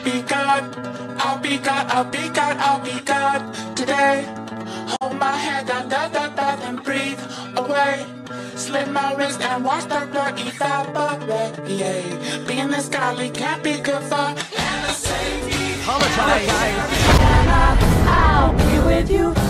be God. I'll be God, I'll be God, I'll be God today. Hold my hand down, and breathe away. Slit my wrist and watch the blood evaporate. Yeah. Being this godly can't be good for and a safety. Apologize. I'll be with you.